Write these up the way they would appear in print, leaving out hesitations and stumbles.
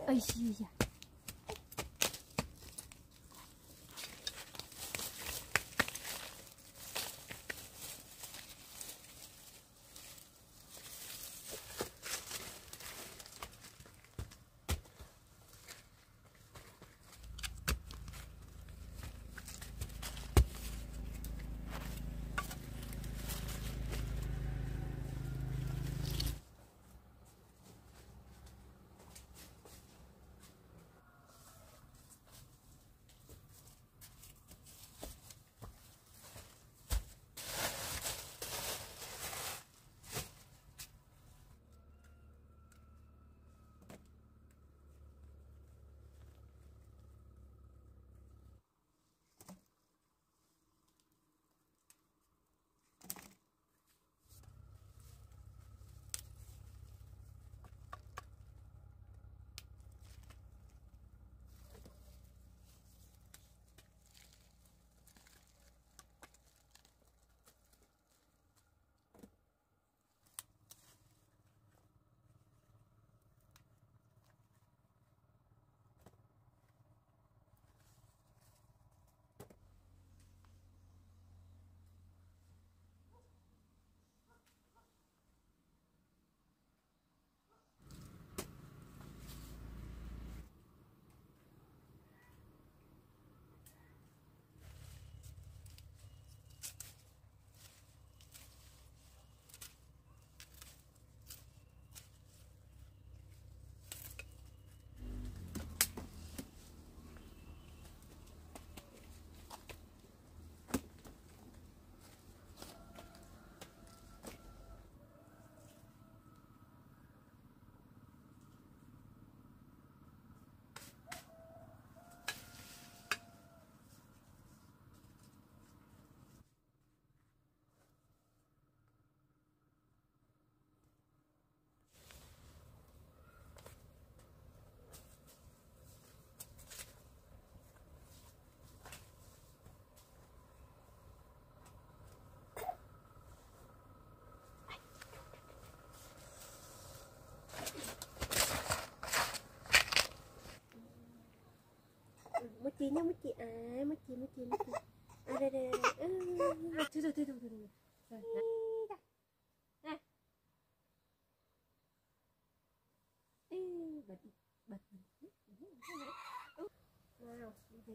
ơi xì da. Mochi nhá, mochi à, mochi à, đây thôi rồi nè, bật nào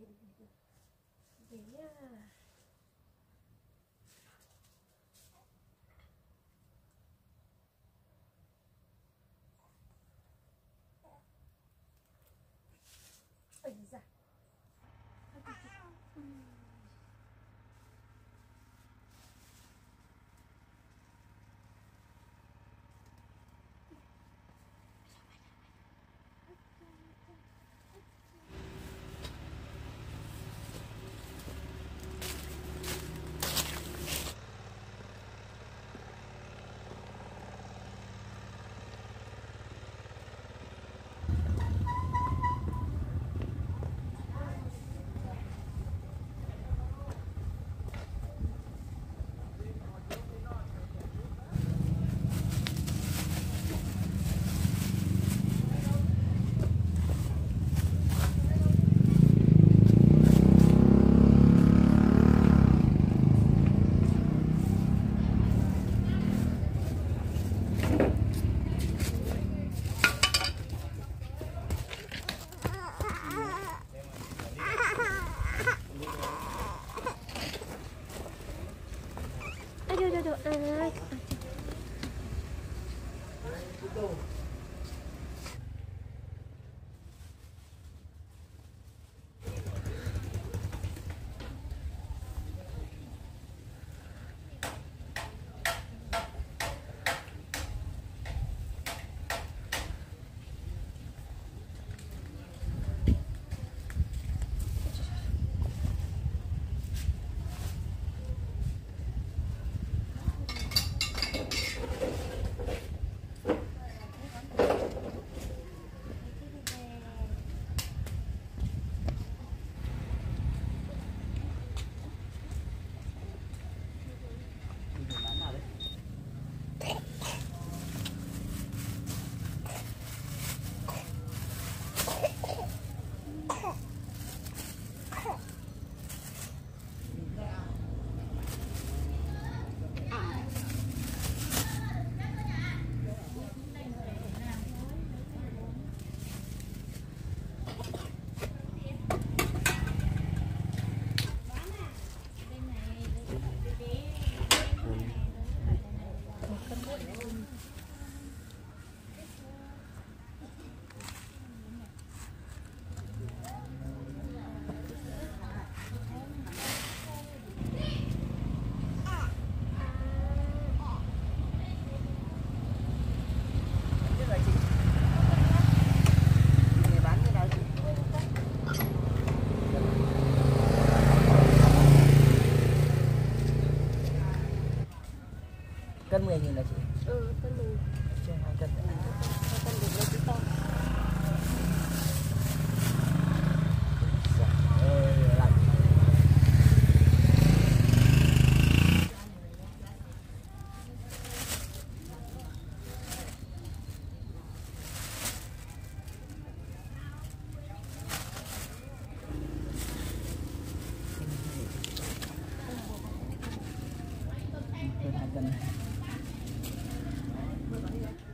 về nhá. Ây da.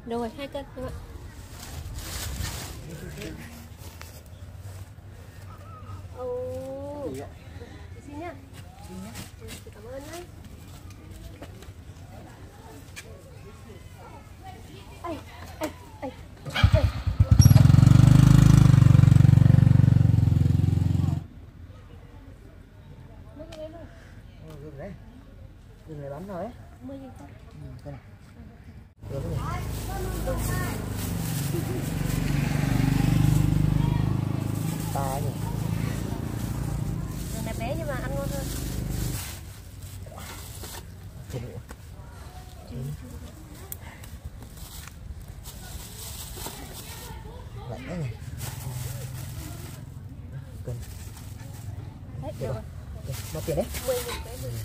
Rồi 2 cân các bạn. Ồ. Xin nhá. Chị cảm ơn nhé. Ây, ây, ây, ây. Gừng đấy. Gừng này bắn rồi ấy. 10.000 con. Đây này. Được rồi. To nhỉ. Gừng này bé nhưng mà ăn ngon hơn. Lạnh đấy nhỉ. Cần. Đấy, được rồi. Bao tiền đấy? 10.000 cái 10.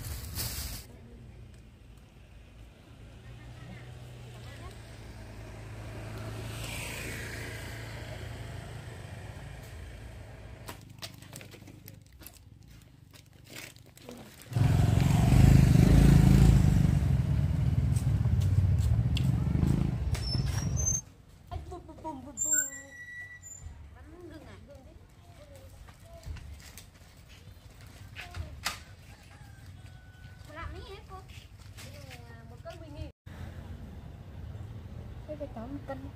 Cái cá 1 cân.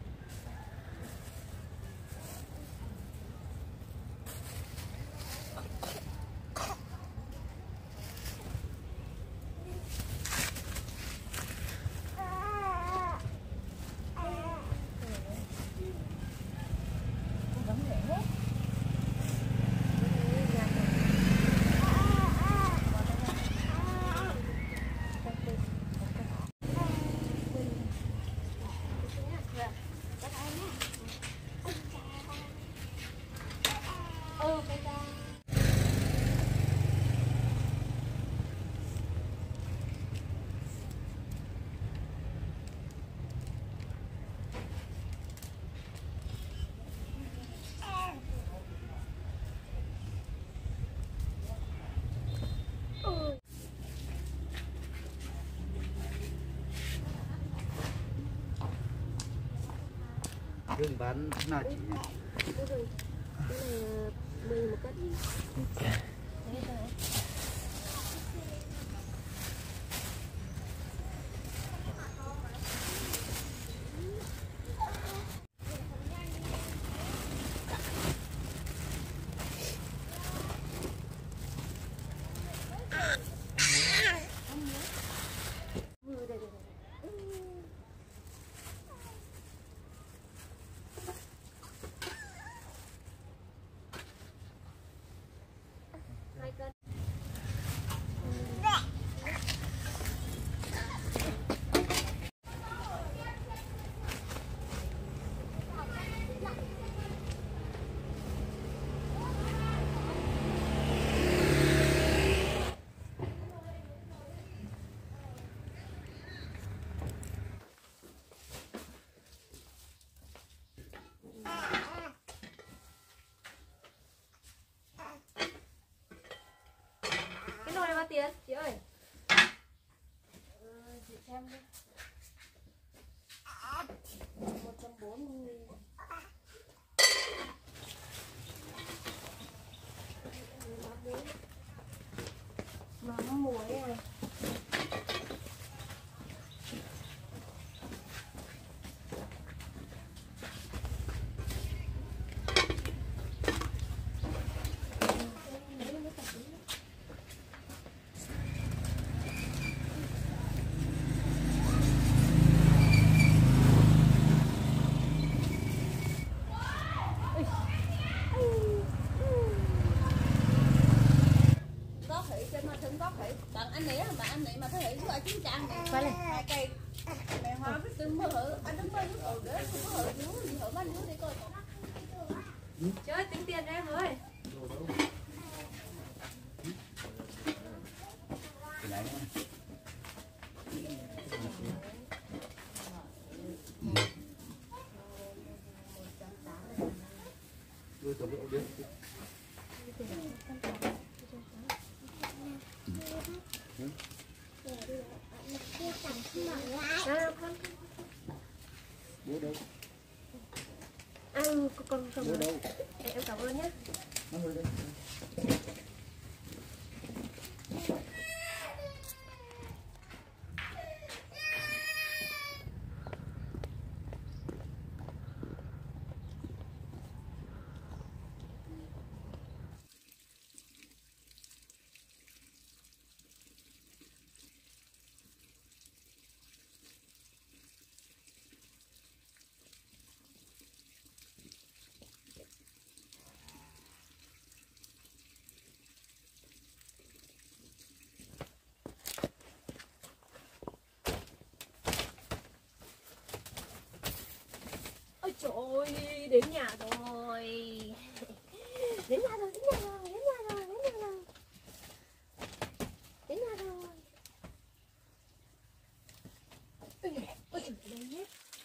Gừng bán nào chị? Cái này 10.000 1 cân. Đấy rồi. Cái nồi này bao tiền chị ơi? Chị xem đi. 140.000. Mắm muối này. Anh này mà anh này mà thấy hiểu qua chín trang Qua đây. 2 cây này hoa với từng mơ hử anh đứng bên nước ở đấy không có hử nước gì hử bán nước để coi. Chơi tính tiền cho em ơi. Bố đâu? Con Bố đâu? em cảm ơn nhé. Nó ngồi đây. Ôi trời ơi, đến nhà rồi. Đến nhà rồi, đến nhà rồi, đến nhà rồi, đến nhà rồi. Đến nhà rồi. Ôi trời ơi, đây nhé.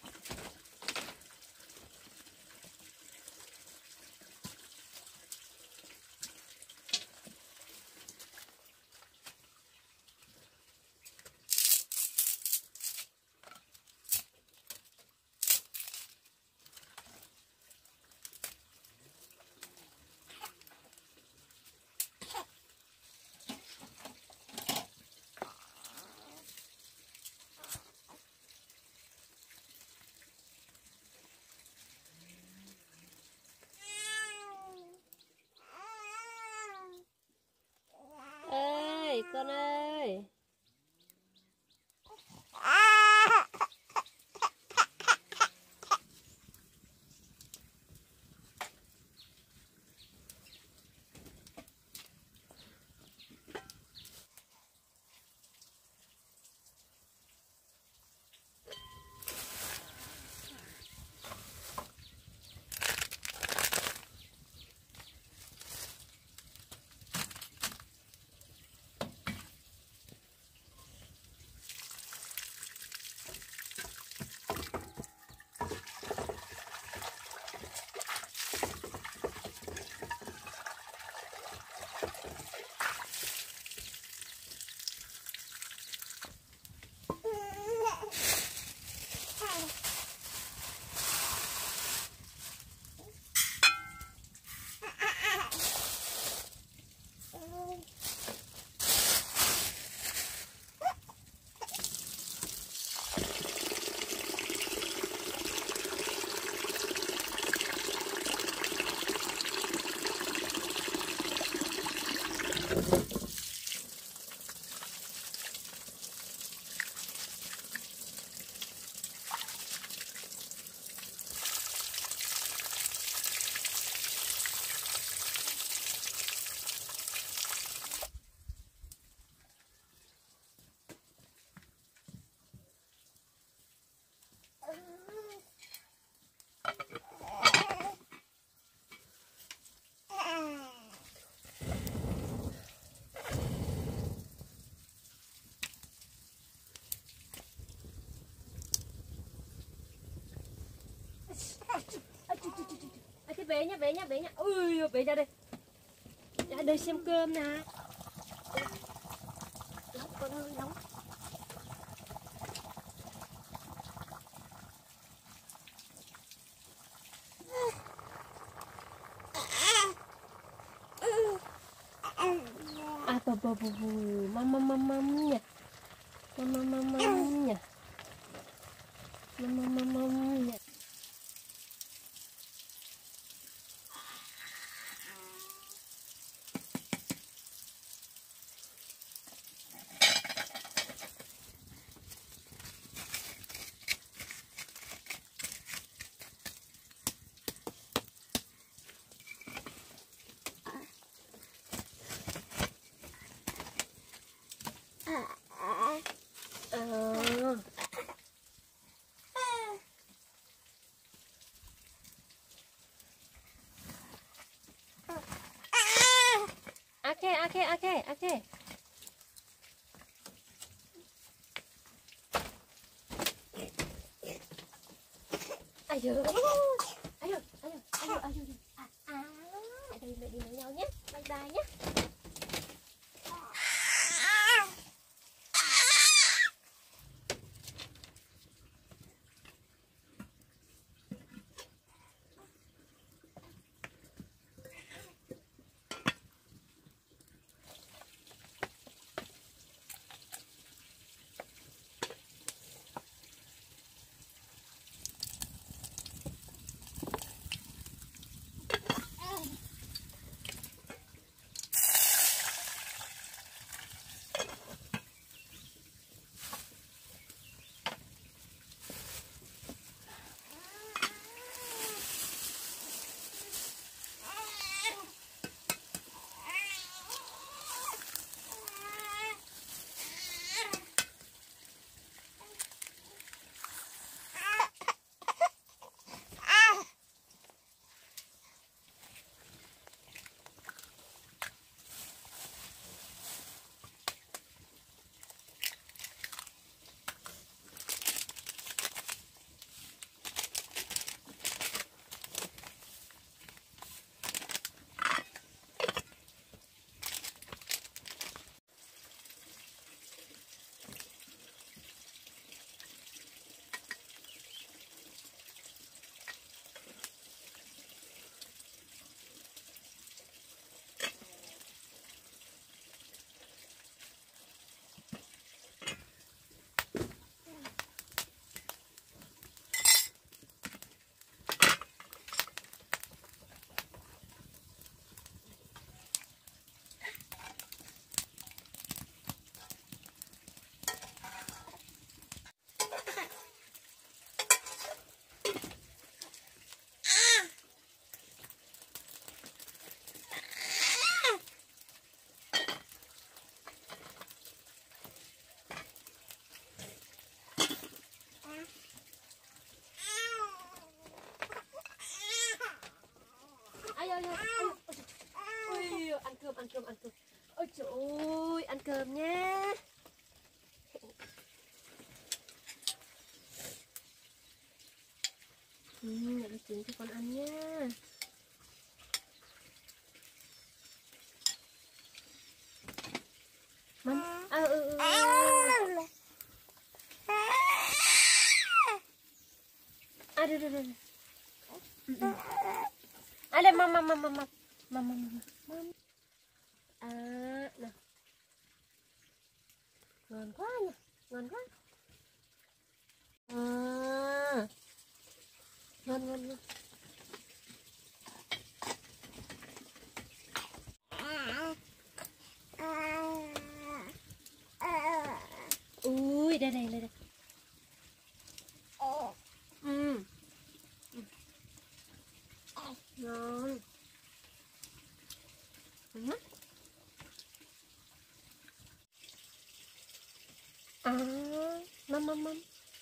Ê, con ơi. Thế về nhá, về nhá, về nhá. Ui, về ra đây. Ra đây xem cơm nè. Nóng, con ơi, nóng. Bù, măm nhỉ. Măm nhỉ. Măm nhỉ. Okay. Ayo. Đây mẹ đi với nhau nhé. Bye bye nhé. Mẹ đi trứng cho con ăn nhá. Mắm. Đây đây đây. Đây mắm. Nè. Ngon quá nhỉ, ngon quá. Ngon. Ui, đây. Ngon. Mắm.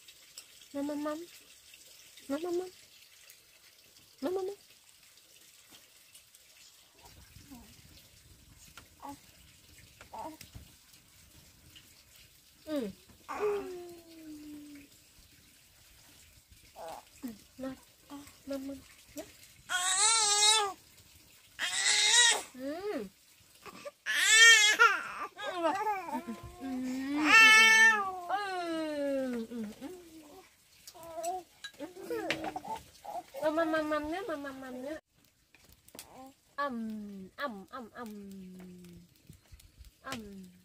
Mắm nhé. Ầm.